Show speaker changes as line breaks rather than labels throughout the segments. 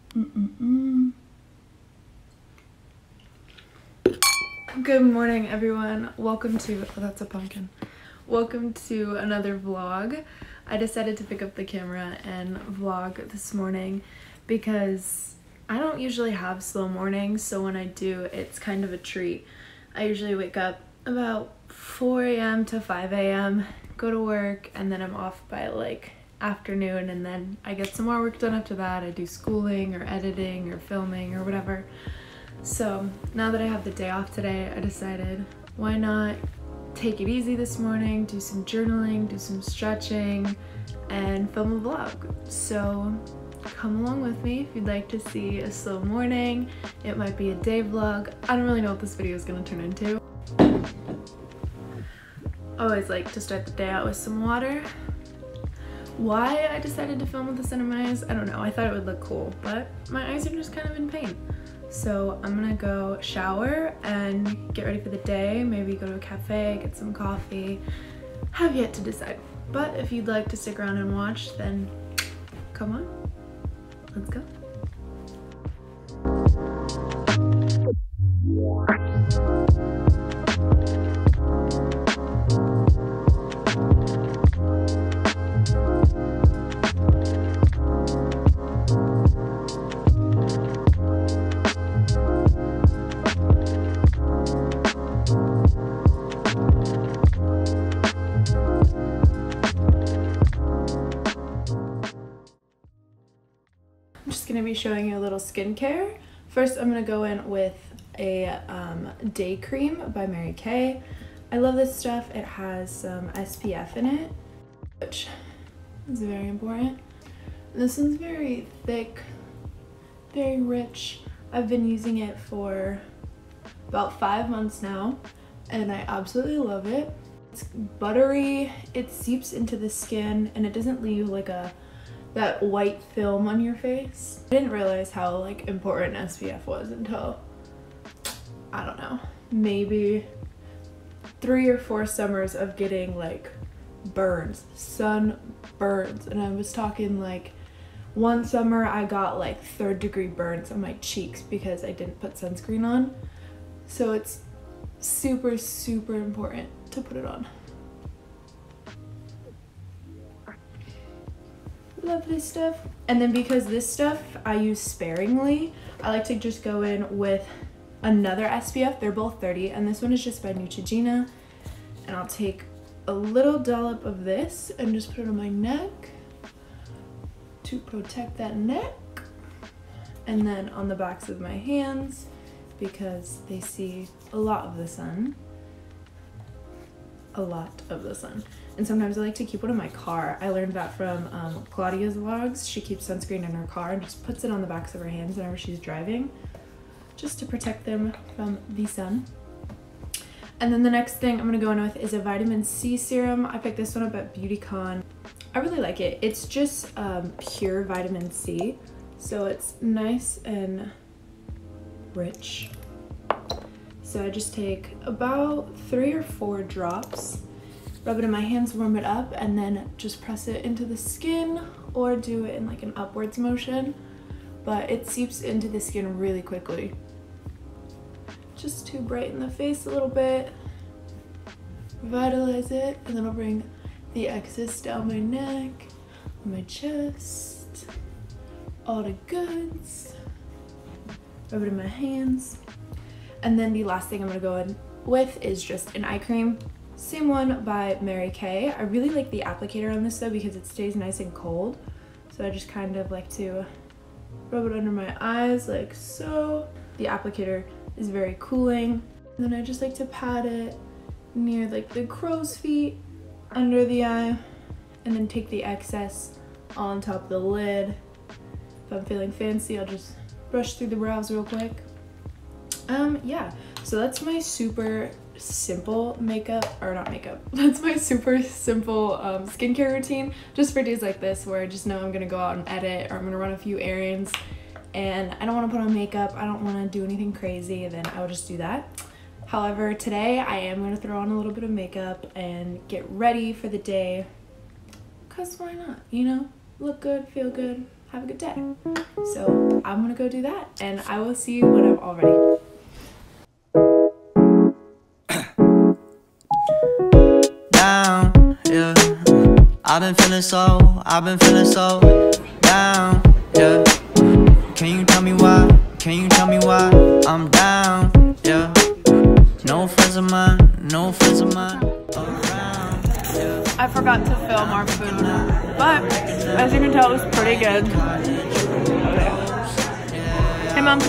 Good morning, everyone. Welcome to, oh, that's a pumpkin. Welcome to another vlog. I decided to pick up the camera and vlog this morning because I don't usually have slow mornings, so when I do, it's kind of a treat. I usually wake up about 4 a.m. to 5 a.m., go to work, and then I'm off by like afternoon, and then I get some more work done after that. I do schooling or editing or filming or whatever. So now that I have the day off today, I decided why not take it easy this morning, do some journaling, do some stretching, and film a vlog. So come along with me if you'd like to see a slow morning. It might be a day vlog. I don't really know what this video is going to turn into. I always like to start the day out with some water. Why I decided to film with this under my eyes, I don't know. I thought it would look cool, but my eyes are just kind of in pain. So I'm gonna go shower and get ready for the day, maybe go to a cafe, get some coffee. Have yet to decide. But if you'd like to stick around and watch, then come on, let's go. I'm just gonna be showing you a little skincare. First, I'm gonna go in with a day cream by Mary Kay. I love this stuff. It has some SPF in it, which is very important. This one's very thick, very rich. I've been using it for about 5 months now, and I absolutely love it. It's buttery, it seeps into the skin, and it doesn't leave like that white film on your face. I didn't realize how like important SPF was until, I don't know, maybe 3 or 4 summers of getting like burns, sun burns. And I was talking like one summer I got like 3rd-degree burns on my cheeks because I didn't put sunscreen on. So it's super, super important to put it on. Love this stuff. And then because this stuff I use sparingly, I like to just go in with another SPF. They're both 30, and this one is just by Neutrogena. And I'll take a little dollop of this and just put it on my neck to protect that neck, and then on the backs of my hands because they see a lot of the sun. And sometimes I like to keep one in my car. I learned that from Claudia's vlogs. She keeps sunscreen in her car and just puts it on the backs of her hands whenever she's driving, just to protect them from the sun. And then the next thing I'm gonna go in with is a vitamin C serum. I picked this one up at BeautyCon. I really like it. It's just pure vitamin C, so it's nice and rich. So I just take about 3 or 4 drops, rub it in my hands, warm it up, and then just press it into the skin or do it in like an upwards motion. But it seeps into the skin really quickly. Just to brighten the face a little bit, revitalize it, and then I'll bring the excess down my neck, my chest, all the goods, rub it in my hands. And then the last thing I'm gonna go in with is just an eye cream. Same one by Mary Kay. I really like the applicator on this though because it stays nice and cold. So I just kind of like to rub it under my eyes like so. The applicator is very cooling. And then I just like to pat it near like the crow's feet, under the eye, and then take the excess on top of the lid. If I'm feeling fancy, I'll just brush through the brows real quick. Yeah, so that's my super simple that's my super simple skincare routine, just for days like this where I just know I'm gonna go out and edit, or I'm gonna run a few errands and I don't want to put on makeup, I don't want to do anything crazy, then I will just do that. However, today I am going to throw on a little bit of makeup and get ready for the day, because why not, you know? Look good, feel good, have a good day. So I'm gonna go do that, and I will see you when I'm all ready.
Down, yeah. I've been feeling so down, yeah. Can you tell me why? Can you tell me why I'm down, yeah. No friends of mine around, yeah.
I forgot to film our food, but as you can tell, it was pretty good. Hey, Mom.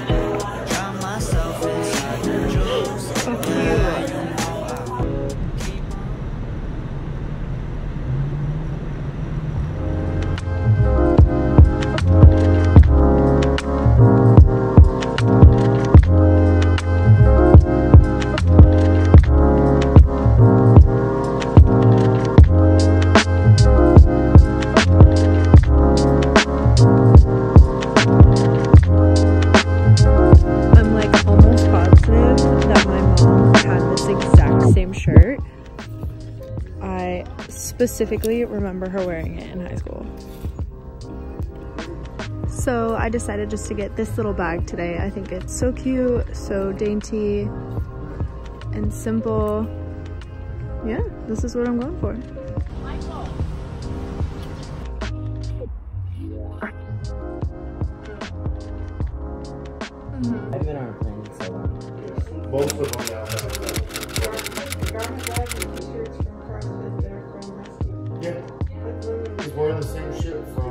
So cute. Specifically remember her wearing it in high school. So I decided just to get this little bag today. I think it's so cute, so dainty and simple. Yeah, this is what I'm going for.
I've been on a plane so long.
Both of them now have yeah. He's wearing the same shit from.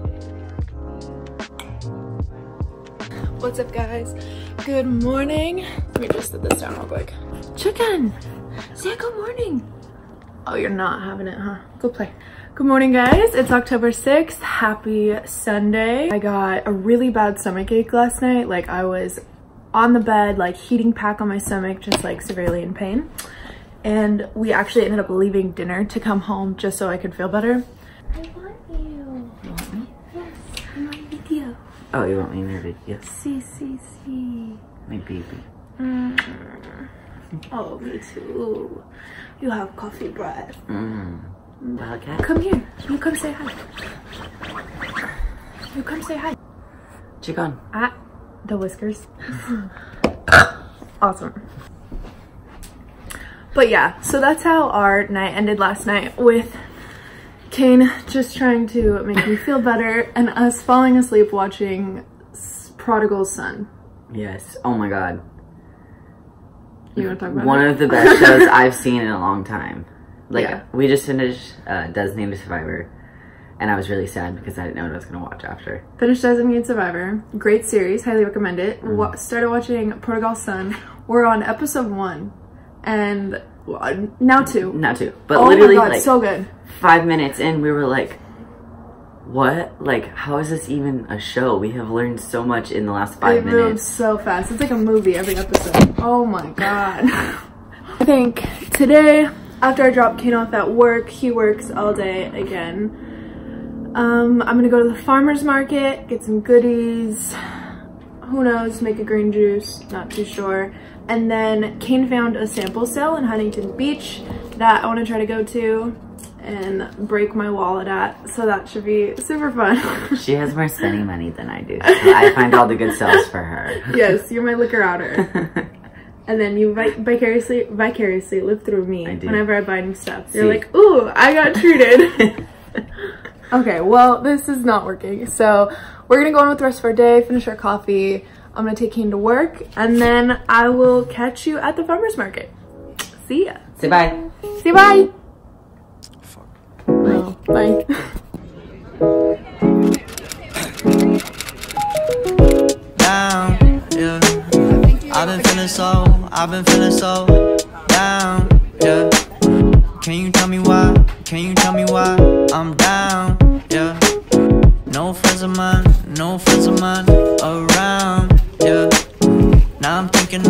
What's up, guys? Good morning. Let me just sit this down real quick. Chicken! Say good morning. Oh, you're not having it, huh? Go play. Good morning, guys. It's October 6th. Happy Sunday. I got a really bad stomach ache last night. Like, I was on the bed, like heating pack on my stomach, just like severely in pain. And we actually ended up leaving dinner to come home just so I could feel better. I want you.
You want me?
Yes, I want video.
Oh, you want me in your video?
See.
My baby.
Oh, me too. You have coffee breath.
Wildcat?
Come here. You come say hi. You come say hi.
Chicken.
Ah, the whiskers. Awesome. But yeah, so that's how our night ended last night, with Kane just trying to make me feel better and us falling asleep watching Prodigal Son.
Yes. Oh my god.
You want to talk about
one
it?
of the best shows I've seen in a long time. Like,
Yeah.
we just finished Designated Survivor, and I was really sad because I didn't know what I was going to watch after.
Finished Designated Survivor. Great series. Highly recommend it. Started watching Prodigal Son. We're on episode 1. And now 2.
Now 2. But
Oh
literally,
my God,
like,
so good.
5 minutes in, we were like, what? Like, how is this even a show? We have learned so much in the last 5 minutes.
It moves so fast. It's like a movie every episode. Oh my god. I think today, after I drop Kane off at work, he works all day again. I'm gonna go to the farmer's market, get some goodies. Who knows, make a green juice, not too sure. And then Kane found a sample sale in Huntington Beach that I want to try to go to and break my wallet at, so that should be super fun.
She has more spending money than I do, so I find all the good sales for her.
Yes, you're my liquor outer. And then you vicariously live through me whenever I buy new stuff. You're like, ooh, I got treated. Okay, well, this is not working. So we're gonna go on with the rest of our day, finish our coffee. I'm gonna take Kane to work, and then I will catch you at the farmer's market. See ya.
Say bye.
Say bye. Oh, bye.
Down, yeah. I've been feeling so down, yeah. Can you tell me why? Can you tell me why I'm down, yeah. No friends of mine around, yeah. Now I'm thinking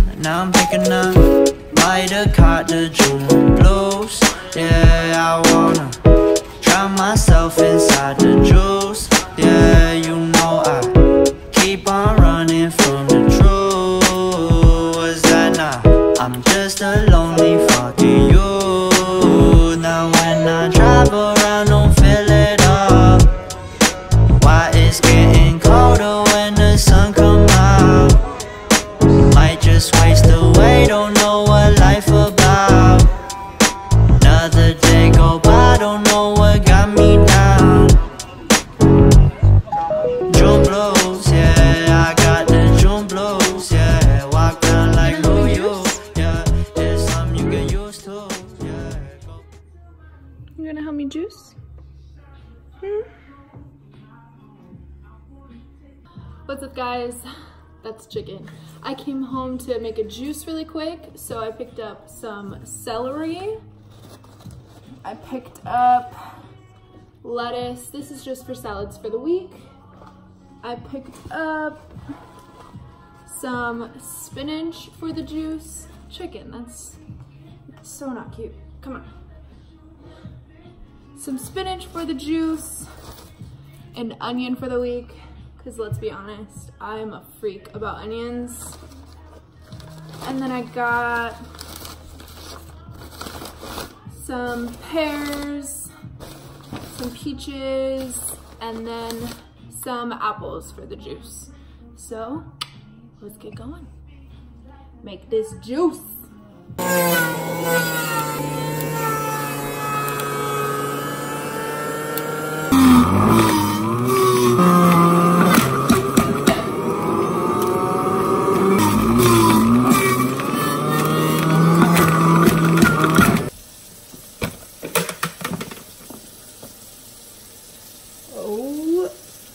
might have caught the June blues. Yeah, I wanna drown myself inside the juice. Yeah, you know I keep on running from the truth. Is that not? I'm just a lonely fucking you. Now when I drive around, don't fill it up. Why
juice? What's up, guys? That's chicken. I came home to make a juice really quick, so I picked up some celery. I picked up lettuce. This is just for salads for the week. I picked up some spinach for the juice. Chicken, that's so not cute. Come on. Some spinach for the juice, and onion for the week, because let's be honest, I'm a freak about onions. And then I got some pears, some peaches, and then some apples for the juice. So let's get going. Make this juice. Oh,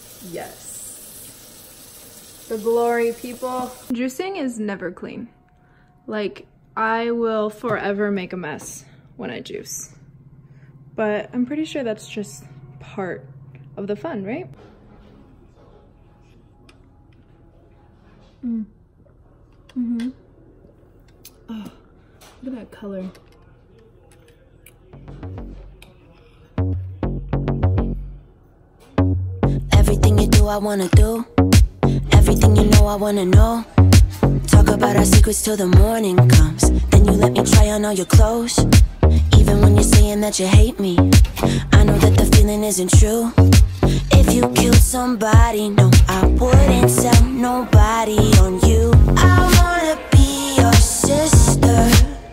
yes. The glory, people. Juicing is never clean. Like, I will forever make a mess when I juice. But I'm pretty sure that's just part of the fun, right? Oh, look at that color.
Everything you do, I wanna do. Everything you know, I wanna know. Talk about our secrets till the morning comes. Then you let me try on all your clothes. Even when you're saying that you hate me, I know that the feeling isn't true. If you killed somebody, no, I wouldn't tell nobody on you. I wanna be your sister.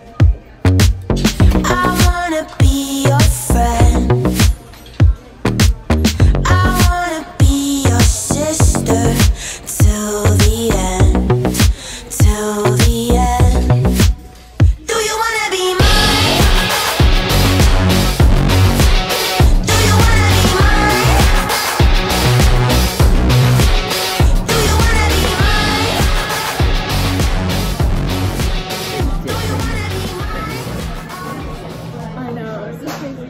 I wanna be your friend. I wanna be your sister till the end, till the end. Do you wanna be mine? Do you wanna be mine? Do you wanna be mine? Do you wanna be mine?
I know, this is crazy.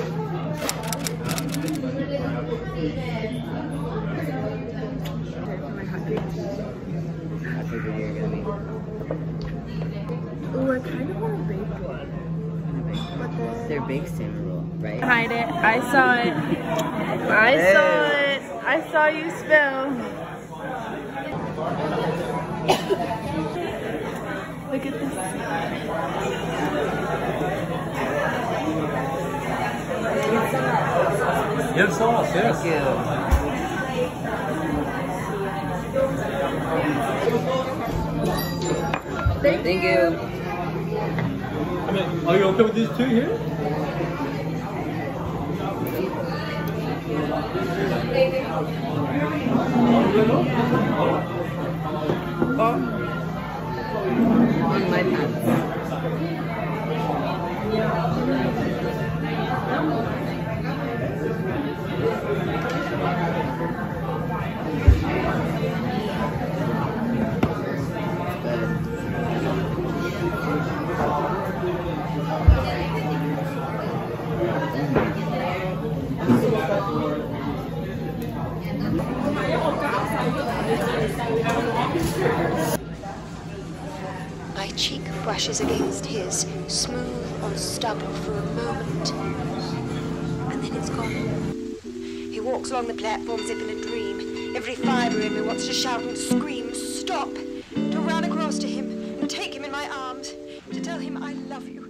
Ooh, I kind of want a baked one.
They're baked salmon roll, right?
Hide it. I saw it. I saw it. I saw you spill. Look at this.
Give sauce, yes.
Thank you.
I mean, are you okay with these two here?
On my pants.
My cheek brushes against his, smooth, unstoppable for a moment. And then it's gone. He walks along the platform as if in a dream. Every fibre in me wants to shout and scream, stop! To run across to him and take him in my arms, to tell him I love you.